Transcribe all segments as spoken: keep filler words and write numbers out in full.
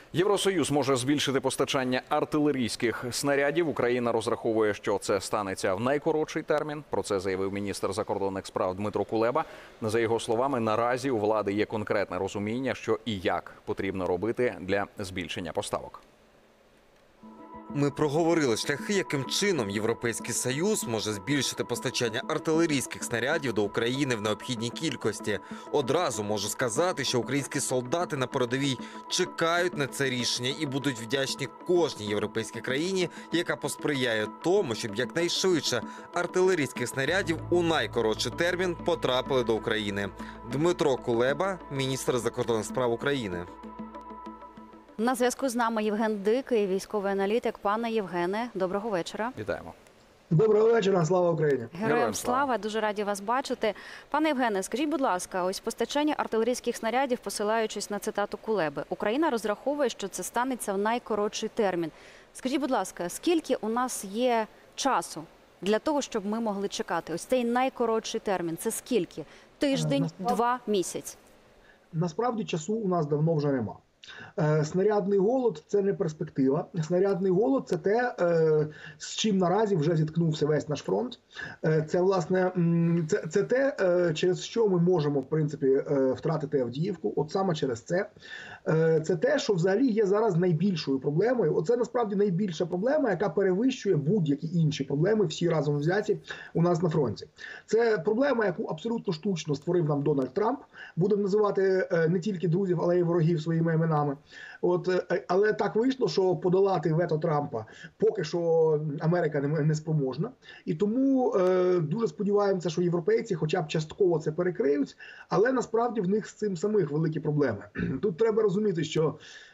Євросоюз може збільшити постачання артилерійських снарядів. Україна розраховує, що це станеться в найкоротший термін. Про це заявив міністр закордонних справ Дмитро Кулеба. За його словами, наразі у влади є конкретне розуміння, що і як потрібно робити для збільшення поставок. Ми проговорили шляхи, яким чином Європейський Союз може збільшити постачання артилерійських снарядів до України в необхідній кількості. Одразу можу сказати, що українські солдати на передовій чекають на це рішення і будуть вдячні кожній європейській країні, яка посприяє тому, щоб якнайшвидше артилерійських снарядів у найкоротший термін потрапили до України. Дмитро Кулеба, міністр закордонних справ України. На зв'язку з нами Євген Дикий, військовий аналітик. Пане Євгене, доброго вечора. Вітаємо. Доброго вечора, слава Україні. Героям слава, дуже раді вас бачити. Пане Євгене, скажіть, будь ласка, ось постачання артилерійських снарядів, посилаючись на цитату Кулеби. Україна розраховує, що це станеться в найкоротший термін. Скажіть, будь ласка, скільки у нас є часу для того, щоб ми могли чекати? Ось цей найкоротший термін, це скільки? Тиждень, Насправді... два, місяць? Насправді часу у нас давно вже нема. Снарядний голод – це не перспектива. Снарядний голод – це те, з чим наразі вже зіткнувся весь наш фронт. Це, власне, це, це те, через що ми можемо, в принципі, втратити Авдіївку. От саме через це. Це те, що взагалі є зараз найбільшою проблемою. Оце, насправді, найбільша проблема, яка перевищує будь-які інші проблеми, всі разом взяті у нас на фронті. Це проблема, яку абсолютно штучно створив нам Дональд Трамп. Будемо називати не тільки друзів, але й ворогів своїми іменами. От, але так вийшло, що подолати вето Трампа поки що Америка не, не спроможна. І тому е, дуже сподіваємося, що європейці хоча б частково це перекриють, але насправді в них з цим самих великі проблеми. Тут треба розуміти, що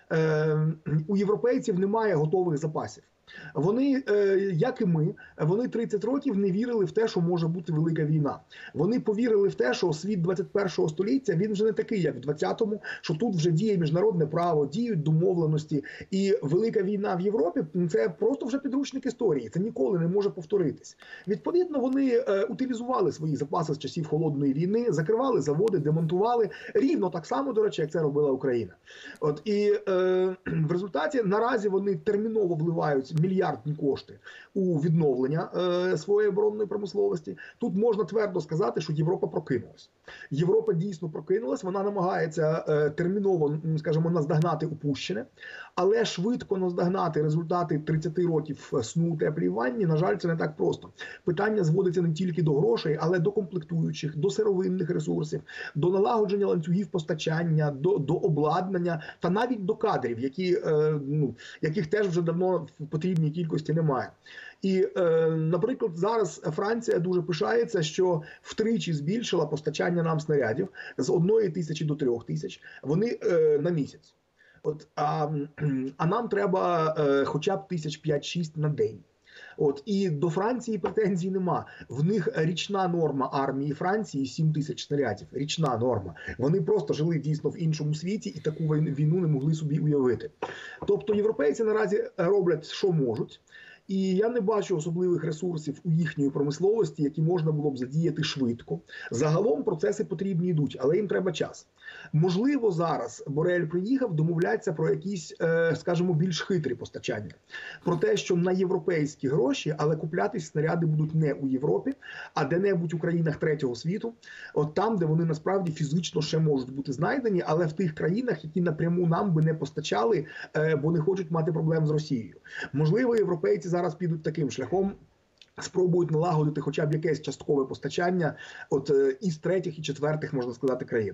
е, у європейців немає готових запасів. Вони, як і ми, вони тридцять років не вірили в те, що може бути велика війна. Вони повірили в те, що світ двадцять першого століття, він вже не такий, як в двадцятому, що тут вже діє міжнародне право, діють домовленості. І велика війна в Європі – це просто вже підручник історії, це ніколи не може повторитись. Відповідно, вони утилізували свої запаси з часів Холодної війни, закривали заводи, демонтували, рівно так само, до речі, як це робила Україна. От, і е, в результаті наразі вони терміново вливають мільярдні кошти у відновлення е, своєї оборонної промисловості. Тут можна твердо сказати, що Європа прокинулась. Європа дійсно прокинулась, вона намагається е, терміново, скажімо, наздогнати упущене, але швидко наздогнати результати тридцяти років сну у теплій ванні, на жаль, це не так просто. Питання зводиться не тільки до грошей, але до комплектуючих, до сировинних ресурсів, до налагодження ланцюгів постачання, до, до обладнання та навіть до кадрів, які, е, ну, яких теж вже давно в потрібній кількості немає. І, е, наприклад, зараз Франція дуже пишається, що втричі збільшила постачання нам снарядів з одної тисячі до трьох тисяч. Вони е, на місяць. От, а, а нам треба е, хоча б тисяч п'ять-шість на день. От, і до Франції претензій нема. В них річна норма армії Франції сім тисяч снарядів. Річна норма. Вони просто жили дійсно в іншому світі і таку війну не могли собі уявити. Тобто європейці наразі роблять, що можуть. І я не бачу особливих ресурсів у їхньої промисловості, які можна було б задіяти швидко. Загалом процеси потрібні йдуть, але їм треба час. Можливо, зараз Борель приїхав домовлятися про якісь, скажімо, більш хитрі постачання. Про те, що на європейські гроші, але куплятись снаряди будуть не у Європі, а де-небудь у країнах третього світу. От там, де вони насправді фізично ще можуть бути знайдені, але в тих країнах, які напряму нам би не постачали, бо не хочуть мати проблем з Росією. Можливо, європейці зараз підуть таким шляхом, спробують налагодити хоча б якесь часткове постачання от із третіх і четвертих, можна сказати, країн.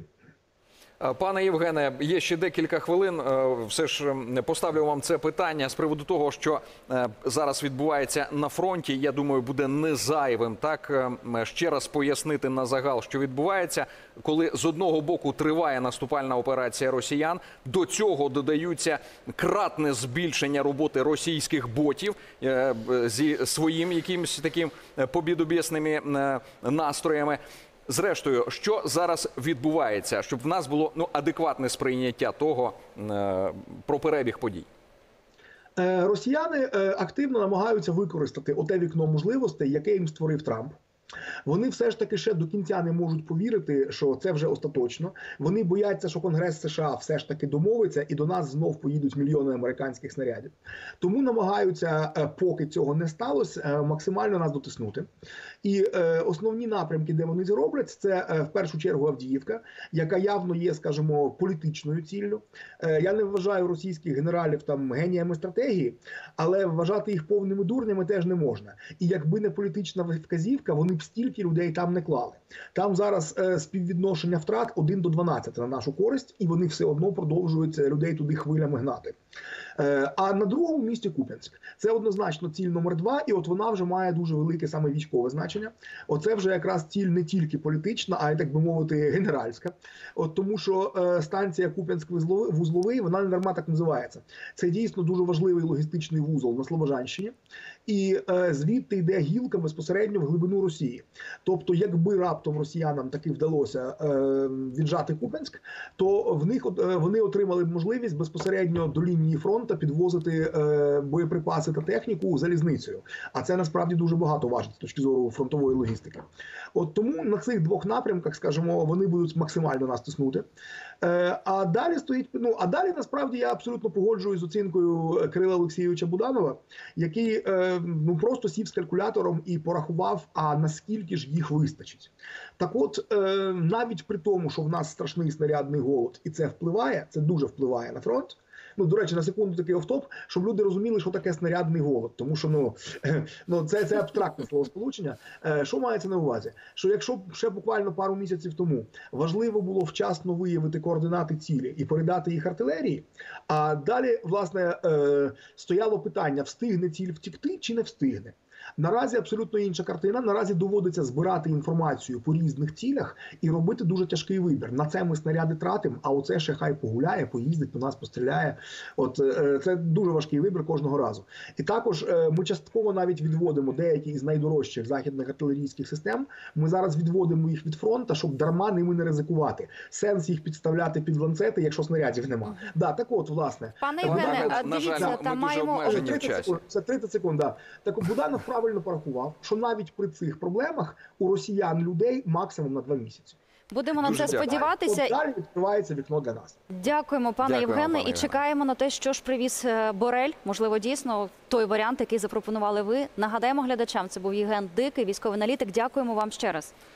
Пане Євгене, є ще декілька хвилин. Все ж поставлю вам це питання з приводу того, що зараз відбувається на фронті. Я думаю, буде не зайвим так ще раз пояснити на загал, що відбувається, коли з одного боку триває наступальна операція росіян, до цього додаються кратне збільшення роботи російських ботів зі своїм якимось таким побідобєсними настроями. Зрештою, що зараз відбувається, щоб в нас було ну, адекватне сприйняття того е, про перебіг подій? Росіяни активно намагаються використати оте вікно можливостей, яке їм створив Трамп. Вони все ж таки ще до кінця не можуть повірити, що це вже остаточно. Вони бояться, що Конгрес США все ж таки домовиться і до нас знов поїдуть мільйони американських снарядів. Тому намагаються, поки цього не сталося, максимально нас дотиснути. І е, основні напрямки, де вони це роблять, це е, в першу чергу Авдіївка, яка явно є, скажімо, політичною ціллю. Е, я не вважаю російських генералів там геніями стратегії, але вважати їх повними дурнями теж не можна. І якби не політична вказівка, вони б стільки людей там не клали. Там зараз е, співвідношення втрат один до дванадцяти на нашу користь, і вони все одно продовжують людей туди хвилями гнати. Е, а на другому місці Куп'янськ. Це однозначно ціль номер два, і от вона вже має дуже велике саме військове значення. Оце вже якраз ціль не тільки політична, а й, так би мовити, генеральська. От тому що е, станція Куп'янськ-Вузловий, вона не дарма так називається. Це дійсно дуже важливий логістичний вузол на Слобожанщині. І е, звідти йде гілка безпосередньо в глибину Росії. Тобто, якби раптом росіянам таки вдалося е, віджати Куп'янськ, то в них е, вони отримали б можливість безпосередньо до лінії фронту підвозити е, боєприпаси та техніку залізницею. А це насправді дуже багато важить з точки зору фронтової логістики. От тому на цих двох напрямках, скажімо, вони будуть максимально нас тиснути. Е, а далі стоїть, ну, а далі насправді я абсолютно погоджуюсь з оцінкою Кирила Олексійовича Буданова, який е, ну просто сів з калькулятором і порахував, а наскільки ж їх вистачить. Так от, е, навіть при тому, що в нас страшний снарядний голод, і це впливає, це дуже впливає на фронт. Ну, до речі, на секунду такий офтоп, щоб люди розуміли, що таке снарядний голод. Тому що, ну, ну це, це абстрактне словосполучення. Що мається на увазі? Що якщо ще буквально пару місяців тому важливо було вчасно виявити координати цілі і передати їх артилерії, а далі, власне, стояло питання, встигне ціль втікти чи не встигне. Наразі абсолютно інша картина. Наразі доводиться збирати інформацію по різних цілях і робити дуже тяжкий вибір. На це ми снаряди тратимо, а оце ще хай погуляє, поїздить, по нас постріляє. От це дуже важкий вибір кожного разу. І також ми частково навіть відводимо деякі із найдорожчих західних артилерійських систем. Ми зараз відводимо їх від фронту, щоб дарма ними не ризикувати. Сенс їх підставляти під ланцети, якщо снарядів нема. Mm-hmm. Да, так от, власне. Пане на Євгене, жаль, а на дивіться, жаль, там ми дуже маємо... обмежені в часі. Це тридцять секунд, да. Так от Буданов правильно порахував, що навіть при цих проблемах у росіян людей максимум на два місяці. Будемо на Дуже це дякую. сподіватися. От далі відкривається вікно для нас. Дякуємо, пане Дякуємо, Євгене, пане і Євгене. чекаємо на те, що ж привіз е, Борель. Можливо, дійсно той варіант, який запропонували ви. Нагадаємо глядачам, це був Євген Дикий, військовий аналітик. Дякуємо вам ще раз.